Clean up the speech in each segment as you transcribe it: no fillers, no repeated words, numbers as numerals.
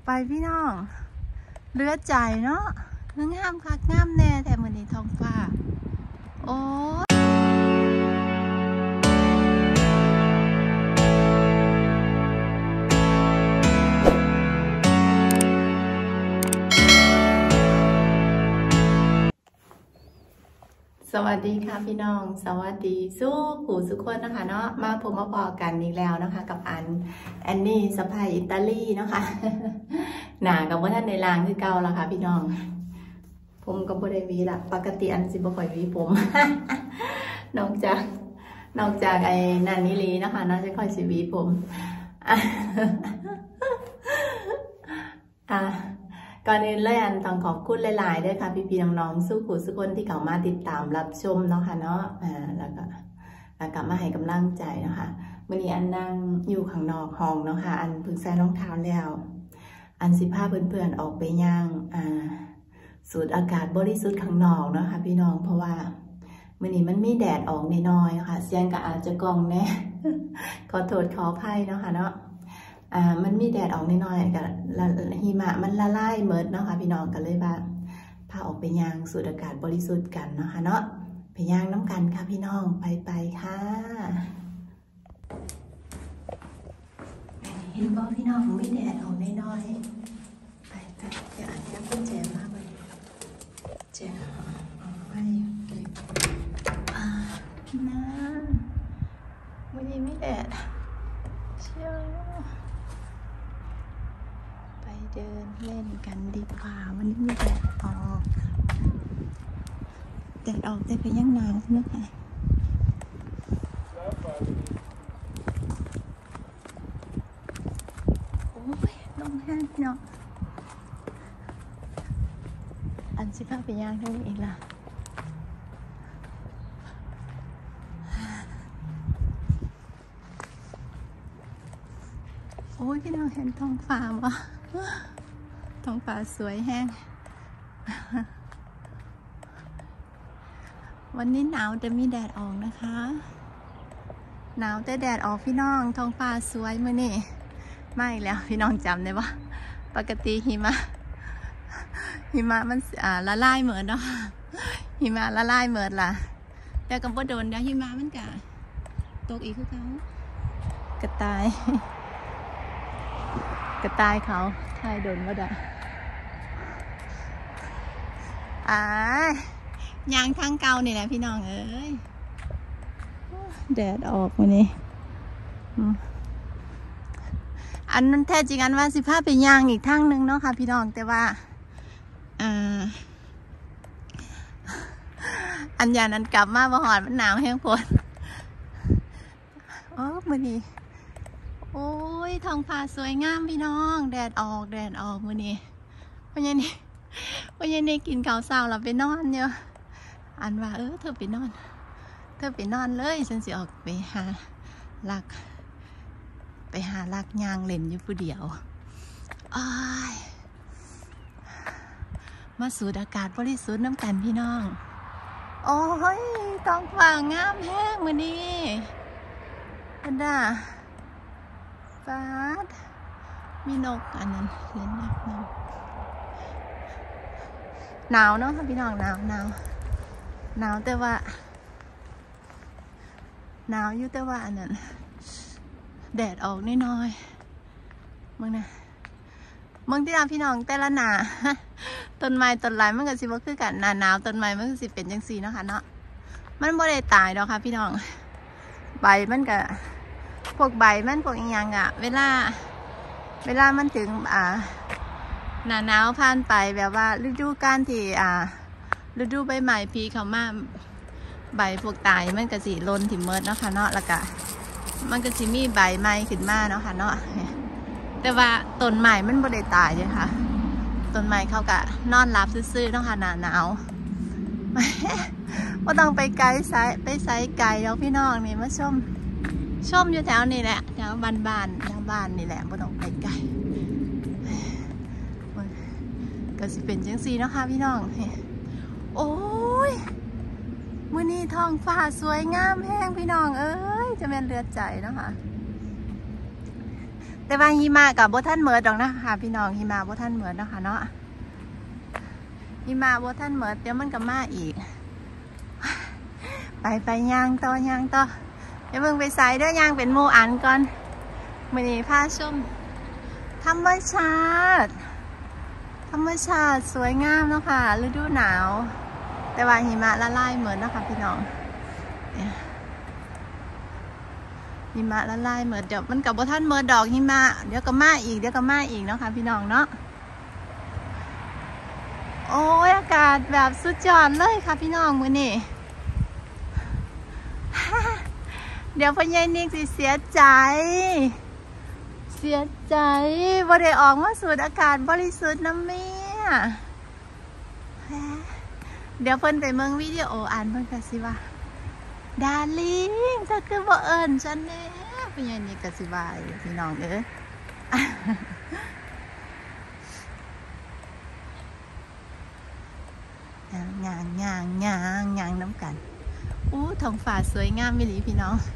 ไปพี่น้องเลือดใจเนาะงามคักงามแน่แต่มื้อนี้ท้องฟ้าโอ้สวัสดีค่ะพี่น้องสวัสดีสู้ผู้สุขคนนะคะเนาะมาพบมาพอกันอีกแล้วนะคะกับแอนนี่สะพายอิตาลีเนาะค่ะหนากับว่าท่านในรางคือเก่าแล้วค่ะพี่น้องผมก็บ่ได้วีละปกติอันสิบ่ค่อยวีผม นอกจากไอ้นันนิลีนะคะน่าจะค่อยสิวีผมก่อนอื่นเลยต้องขอบคุณหลายๆด้วยค่ะพี่ๆน้องๆสู้ผู้สุขคนที่เข้ามาติดตามรับชมเนาะค่ะเนาะแล้วก็มาให้กำลังใจนะคะวันนี้อันนั่งอยู่ข้างนอกห้องเนาะค่ะอันเพิ่งใส่รองเท้าแล้วอันสิพาเพื่อนๆออกไปย่างสูดอากาศบริสุทธิ์ข้างนอกเนาะค่ะพี่น้องเพราะว่าวันนี้มันมีแดดออกน้อยๆค่ะเสียงก็อาจจะกล้องแน่ ขอโทษขออภัยเนาะค่ะเนาะมันมีแดดออกน้อยๆกับหิมะมันละลายเมิดเนาะค่ะพี่น้องกันเลยว่าพาออกไปย่างสูดอากาศบริสุทธิ์กันเนาะค่ะเนาะไปย่างน้ำกันค่ะพี่น้องไปค่ะเห็นบ่พี่น้องมีแดดออกน้อยๆไปเดี๋ยวอันนี้คุณแจมากเลยแจมไปนะวันนี้ไม่แดดเชี่ยวไปเดินเล่นกันดีกว่าวันนี้มีแดดออกแต่เป็นยังหนาวนะคะโอ้ยลมแห้งเนาะอันสิพาไปย่างทั้งนี้อีกละโอ้ยพี่น้องเห็นท้องฟ้าบ่ท้องฟ้าสวยแห้งวันนี้หนาวแต่มีแดดออกนะคะหนาวแต่แดดออกพี่น้องท้องฟ้าสวยมื้อนี้ไม่แล้วพี่น้องจำได้ปะปกติหิมะมันละลายเหมือนเนาะหิมะละลายเหมือนล่ะแต่ก็บ่โดนเดี๋ยวหิมะมันก็ตกอีกคือเขากระต่ายเขาถ่ายโดนว่าได้ยางทางเก่านี่แหละพี่น้องเอ้ยแดดออกวันนี้อันนั้นแท้จริงอันว่าสิพาไปย่างอีกทางหนึ่งเนาะค่ะพี่น้องแต่ว่าอันยานั้นกลับมาบ่หอดมันหนาวแห้งปวดโอ้มื้อนี้โอ้ยท้องฟ้าสวยงามพี่น้องแดดออกมื้อนี้วันนี้กินข้าวเช้าเราไปนอนเยอะอันว่าเธอไปนอนเลยฉันสิออกไปหาลักยางเล่นอยู่ผู้เดียวมาสูดอากาศบริสุทธิ์น้ำกันพี่น้องโอ้ยท้องฟ้างามแห้งมื้อนี้อันน่ะฟ้ามีนกอันนั้นเล่นน้ำหนาวเนาะค่ะพี่น้องหนาวแต่ว่าหนาวอยู่แต่ว่าอันนั้นแดดออกน้อยๆมึงที่พี่น้องแต่ละหนาต้นไม้ต้นไรมันก็สิบ่คือกันหนาวต้นไม้มันก็สิเป็นจังซี่เนาะค่ะเนาะมันบ่ได้ตายดอกค่ะพี่น้องใบมันก็พวกใบมันพวกอีหยังอะเวลามันถึงหน้าหนาวผ่านไปแบบว่าฤดูกาลที่ฤดูใบไม้ผลิเข้ามาใบพวกตายมันก็สิหล่นถิ่มเมิดเนาะค่ะเนาะแล้วก็มันก็สิมีใบใหม่ขึ้นมาเนาะค่ะเนาะแต่ว่าต้นไม้มันบ่ได้ตายเลยค่ะต้นไม้เขาก็นอนหลับซื่อๆเนาะค่ะหน้าหนาวบ่ต้องไปไกลไปไสไกลแล้วพี่น้องนี่มาชมอยู่แถวนี้แหละแถวบ้านนี่แหละบ่ต้องไปไกลก็สิเป็นจังซี่เนาะค่ะพี่น้องโอ้ยมื้อนี้ท้องฟ้าสวยงามแห้งพี่น้องเอ้ยจะเป็นเลือดใจเนาะค่ะแต่ว่าหิมะกับบ่ท่านเหมิดดอกนะคะพี่น้องหิมะบ่ท่านเหมิดนะคะเนาะหิมะบ่ท่านเหมิดเดี๋ยวมันก็มาอีกไปย่างต่อย่างต่อเดี๋ยวมึงไปใส่เด้อย่างเป็นหมู่อันก่อนมื้อนี้พาชมธรรมชาติสวยงามเนาะค่ะฤดูหนาวแต่ว่าหิมะละลายเหมือนนะคะพี่น้องหิมะละลายเหมือนเดี๋ยวมันกับบ่ท่านเมิดดอกหิมะเดี๋ยวก็มาอีกเนาะค่ะพี่น้องเนาะโอ้ยอากาศแบบสุดยอดเลยค่ะพี่น้องมื้อนี้ เดี๋ยวพ่อใหญ่นิกสิเสียใจบ่ได้ออกมาสูดอากาศบริสุทธิ์นะแม่เดี๋ยวเพิ่นไปเมืองวิดีโออ่านเพิ่นก็สิว่าดาริ่งเธอคือบ่เอิญฉันแน่พ่อใหญ่นิกก็สิว่าพี่น้องเอ้ยย่างน้ำกันอู้ท้องฟ้าสวยงามมิลีพี่น้อง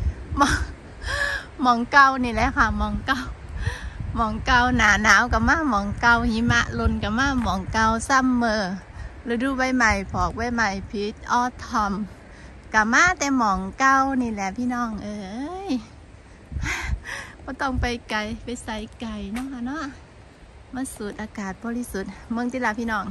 มองเก่านี่แหละค่ะมองเก่าหนาวกับมามองเก่าหิมะลนกับมามองเก่าซัมเมอร์ฤดูใบใหม่ผอกใบใหม่พีชออทอมกับมาแต่มองเก่านี่แหละพี่น้องเอ้ยก็ต้องไปไกลไปใส่ไก่เนาะค่ะเนาะมาสูดอากาศบริสุทธิ์เมืองจิราพี่น้อง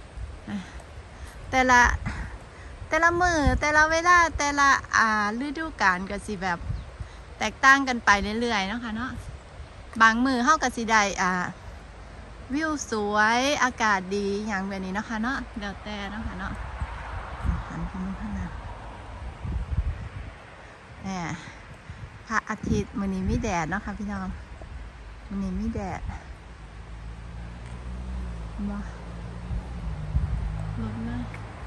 แต่ละมือแต่ละเวลาแต่ละฤดูกาลก็สิแบบแตกต่างกันไปเรื่อยๆเนาะค่ะเนาะบางมือเฮาก็สิได้วิวสวยอากาศดีอย่างแบบนี้เนาะค่ะเนาะเดี๋ยวแต่เนาะค่ะเนาะหันไปมองข้างหน้าเนี่ยพระอาทิตย์มื้อนี้มีแดดเนาะค่ะพี่น้องมื้อนี้มีแดดมารถเลย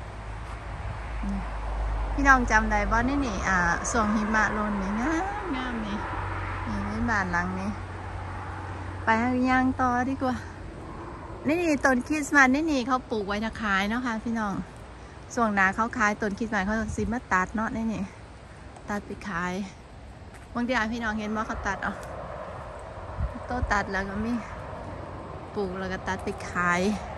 พี่น้องจำได้บ่นี่ส่วงหิมะลนนี่งามนี่ในบ้านหลังนี้ไปย่างต่อดีกว่านี่ต้นคริสต์มาสนี่เขาปลูกไว้จะขายเนาะค่ะพี่น้องส่วงหนาเขาขายต้นคริสต์มาสเขาซิมาตัดเนาะนี่ตัดไปขายบางทีพี่น้องเห็นว่าเขาตัดโตตัดแล้วก็มีปลูกแล้วก็ตัดไปขาย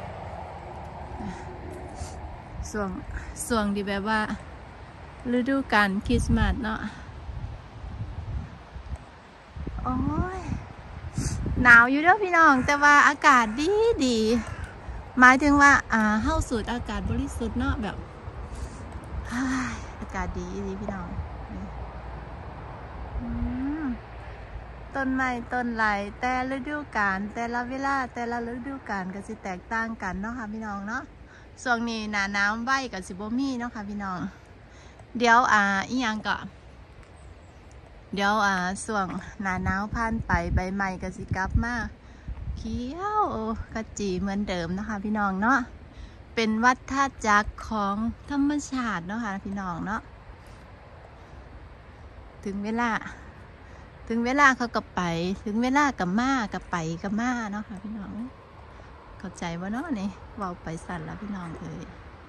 ส่วงดีแบบว่าฤดูกาลคริสต์มาสเนาะโอ้ยหนาวอยู่เด้อพี่น้องแต่ว่าอากาศดีหมายถึงว่าเข้าสูดอากาศบริสุทธิ์เนาะแบบอากาศดีพี่น้องต้นไม้ต้นไหลแต่ฤดูกาลแต่ละเวลาแต่ละฤดูกาลก็สิแตกต่างกันเนาะค่ะพี่น้องเนาะช่วงนี้หน้าหนาวใบกับสิบมีเนาะค่ะพี่น้องเดี๋ยวอีหยังก็เดี๋ยวช่วงหน้าหนาวผ่านไปใบไม้ก็สิกลับมาเขียวกระจีเหมือนเดิมนะคะพี่น้องเนาะเป็นวัฏจักรของธรรมชาติเนาะค่ะพี่น้องเนาะถึงเวลาเขาก็ไปถึงเวลากับมากับไปกับมาเนาะค่ะพี่น้องเข้าใจว่าเนาะนี่เว้าไปสั่นแล้วพี่น้องเอ้ย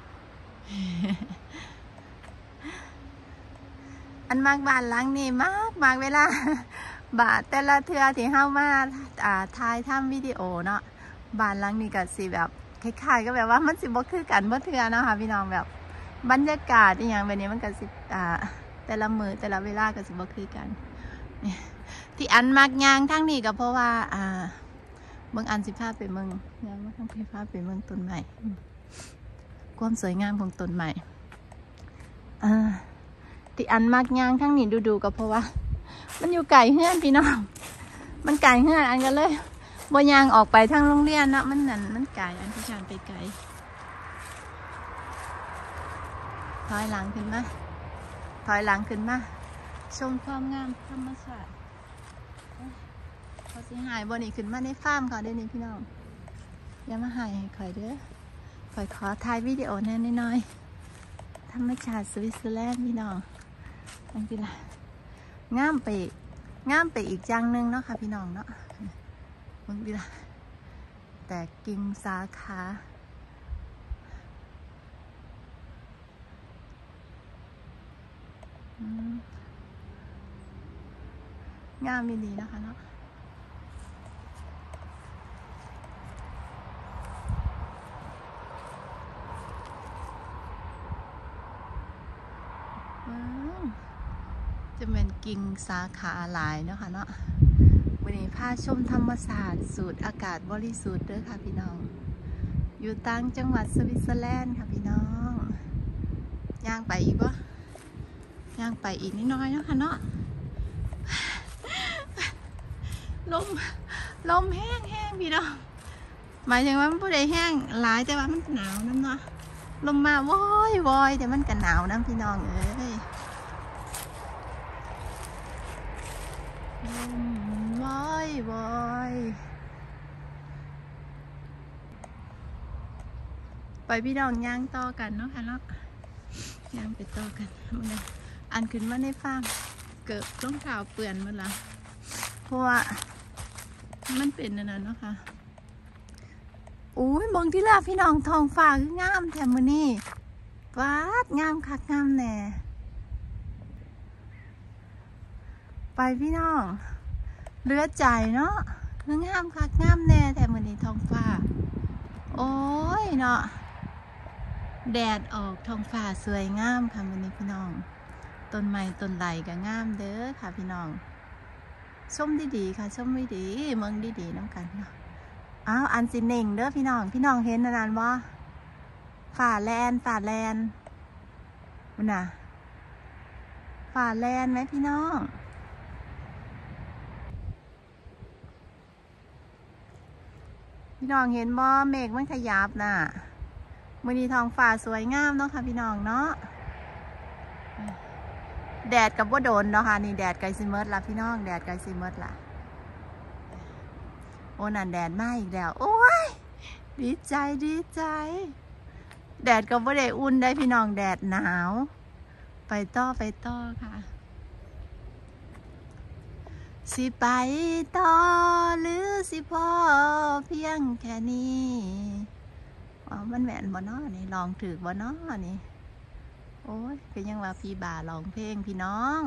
อันมากบ้านหลังนี่มากเวลาบาทแต่ละเทือที่เข้ามาถ่ายทำวิดีโอเนาะบ้านหลังนี้ก็สิแบบคล้ายๆก็แบบว่ามันสิบ่คือกันบ่เทือเนาะค่ะพี่น้องแบบบรรยากาศอย่างแบบนี้มันก็สิแต่ละมือแต่ละเวลาก็สิบ่คือกันที่อันมากยางทั้งนี้ก็เพราะว่าเมืองอันสิภาพไปเมืองยางว่าทั้งภาพไปเมืองต้นใหม่ความสวยงามของต้นใหม่ที่อันมากยางทั้งนี้ดูก็เพราะว่ามันอยู่ไกลเฮือนพี่น้องมันไกลเฮือนอันกันเลยบ่ยางออกไปทางโรงเรียนนะมันไกลอันที่ฉันไปไกลถอยหลังขึ้นมาชมความงามธรรมชาติเขาสิหายบ่นี่ขึ้นมาในฟาร์มเขาได้นี่พี่น้องอย่ามาหายข่อยเด้อข่อยขอถ่ายวิดีโอแน่น้อยธรรมชาติสวิตเซอร์แลนด์พี่น้องอันที่ละงามไปอีกจังนึงเนาะค่ะพี่น้องเนาะบางทีละแต่กิ่งสาขางามดีนะคะเนาะเป็นกิ่งสาขาหลายเนาะค่ะเนาะวันนี้พาชมธรรมศาสตร์สูดอากาศบริสุทธิ์เด้อค่ะพี่น้องอยู่ต่างจังหวัดสวิตเซอร์แลนด์ค่ะพี่น้องย่างไปอีกวะย่างไปอีกนิดน้อยเนาะค่ะเนาะลมแห้งพี่น้องหมายถึงว่ามันผู้ใดแห้งหลายแต่ว่ามันหนาวน้ำเนาะลมมาวอยแต่มันกันหนาวน้ำพี่น้องเอ้ยลมวอยไปพี่น้องย่างต่อกันเนาะค่ะเนาะย่างไปต่อกันอันขึ้นมาในฟาร์มเกิดรองเท้าเปื่อนหมดละเพราะว่ามันเป็นนั่นเนาะค่ะโอ้ยมองที่ละพี่น้องทองฟ้าคืองามแถมมือนี่วาดงามคักงามแน่ไปพี่น้องเลือใจเนาะงามคักงามแน่แถมมือนี่ทองฟ้าโอ้ยเนาะแดดออกทองฟ้าสวยงามค่ะมือนี้พี่น้องต้นไม้ต้นไหลก็งามเด้อค่ะพี่น้องชมดีๆค่ะชมไม่ดีเมืองดีๆน้ำกันเนาะอ้าวอันสิเน่งเด้อพี่น้องเห็นนานว่าฝ่าแลนมันน่ะฝ่าแลนไหมพี่น้องเห็นบ่เมฆมันขยับน่ะมื้อนี้ท้องฟ้าสวยงามเนาะค่ะพี่น้องเนาะแดดกับว่าโดนเนาะค่ะนี่แดดไกลซิเมิร์ดละพี่น้องแดดไกลซิเมิร์ดละโอ้นั่นแดดมาอีกแล้วโอ้ยดีใจแดดกับว่าได้อุ่นได้พี่น้องแดดหนาวไปต่อค่ะสิไปต่อหรือสิพอเพียงแค่นี้อ๋อมันแหวนบ่เนาะนี่ลองถือบ่เนาะนี่โอ้ยเป็นยังว่าพี่บ่าร้องเพลงพี่น้อง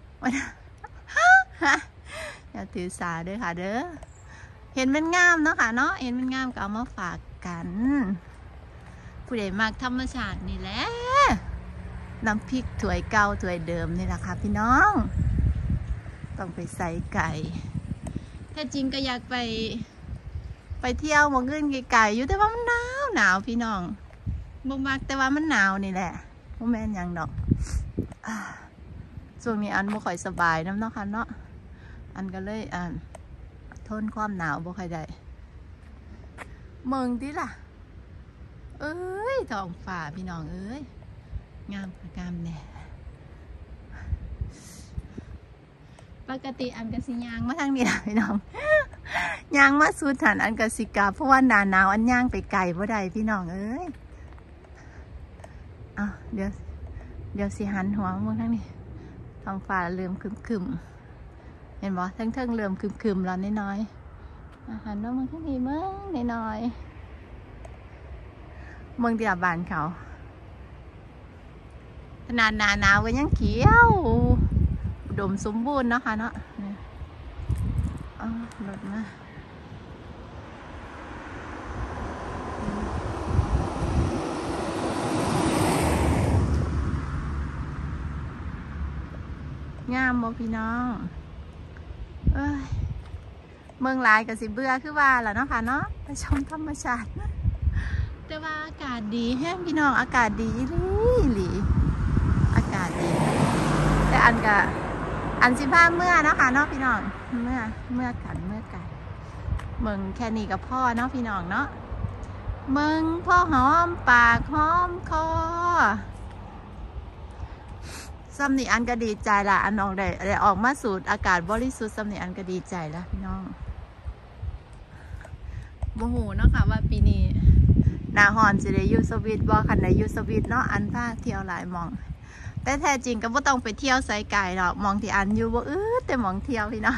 อย่าถือสาด้วยค่ะเด้อเห็นมันงามเนาะค่ะเนาะเห็นมันงามก็เอามาฝากกันผู้ใดมากธรรมชาตินี่แหละน้ำพริกถ้วยเก่าถ้วยเดิมนี่แหละค่ะพี่น้องต้องไปใส่ไก่ถ้าจริงก็อยากไปเที่ยวมองเงินไก่อยู่แต่ว่ามันหนาวพี่น้องบ่มักแต่ว่ามันหนาวนี่แหละพ่อแม่ยังดอกช่วงนี้อันบ่ค่อยสบายน้ำเนาะค่ะเนาะอันก็เลยทนความหนาวบ่ค่อยได้เมืองที่ล่ะเอ้ยท้องฟ้าพี่น้องเอ้ยงามแน่ปกติอันกะสิยางมาทางนี้ล่ะพี่น้องยางมาสุดฐานอันกะสิกาเพราะว่าหนาหนาวอันย่างไปไกลบ่ได้พี่น้องเอ้ยเดี๋ยวสิหันหัวมองทางนี้ท้องฟ้าเริ่มคึมเห็นบ่ทั้งเริ่มคึมแล้วน้อยหันมามองทางนี้มึงน้อยเมืองที่บ้านเขาขนาดหนาวก็ยังเขียวอุดมสมบูรณ์เนาะค่ะเนาะรถมางามบ่พี่น้องเมืองหลายกับสิเบื่อคือว่าแหละเนาะค่ะเนาะไปชมธรรมชาติแต่ว่าอากาศดีแห้งพี่น้องอากาศดีหลีอากาศดีแต่อันสิผ้าเมื่อเนาะค่ะเนาะพี่น้องเมื่อกันเมืองแค่นี้กับพ่อเนาะพี่น้องเนาะเมืองพ่อหอมปากหอมคอซ้ำนี่อันก็ดีใจละอันออกได้ออกมาสูดอากาศบริสุทธิ์ซ้ำนี่อันก็ดีใจละพี่น้องโมโหเนาะค่ะว่าปีนี้หนาฮอนจะได้ยูสวิตบ่คันได้ยูสวิตเนาะอันพาเที่ยวหลายมองแต่แท้จริงก็บ่ต้องไปเที่ยวไสไก่หรอกมองที่อันอยู่บ่แต่มองเที่ยวพี่น้อง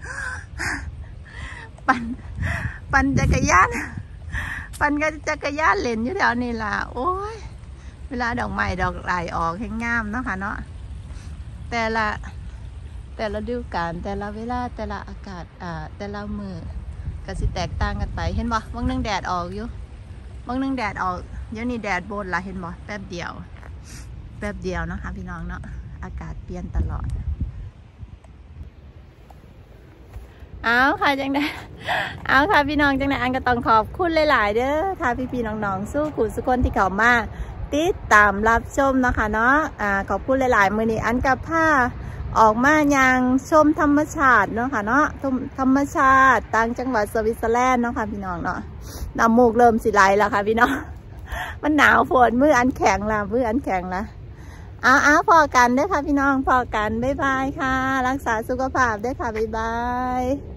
ปั่นจักรยานเล่นอยู่แถวนี้ล่ะโอ้ยเวลาดอกไม้ดอกไหลออกให้งามเนาะค่ะเนาะแต่ละฤดูกาลแต่ละเวลาแต่ละอากาศแต่ละมือก็สิแตกต่างกันไปเห็นบ่บางนึงแดดออกอยู่บางนึงแดดออกเดี๋ยวนี้แดดโบนละเห็นบ่แป๊บเดียวนะคะพี่น้องเนาะอากาศเปลี่ยนตลอดเอาค่ะจังได้เอาค่ะพี่น้องจังได้อันก็ต้องขอบคุณหลายๆเด้อค่ะพี่ๆน้องๆสู้ขุสุคนที่เข้ามาติดตามรับชมนะคะเนาะขอบคุณหลายๆมื้อนี้อันกับผ้าออกมายังชมธรรมชาติเนาะค่ะเนาะธรรมชาติต่างจังหวัดสวิตเซอร์แลนด์เนาะค่ะพี่น้องเนาะน้ำมูกเริ่มสิไหลแล้วค่ะพี่น้องมันหนาวฝนมืออันแข็งละมืออันแข็งละเอาพอกันด้วยค่ะพี่น้องพอกันบ๊ายบายค่ะรักษาสุขภาพด้วยค่ะบ๊ายบาย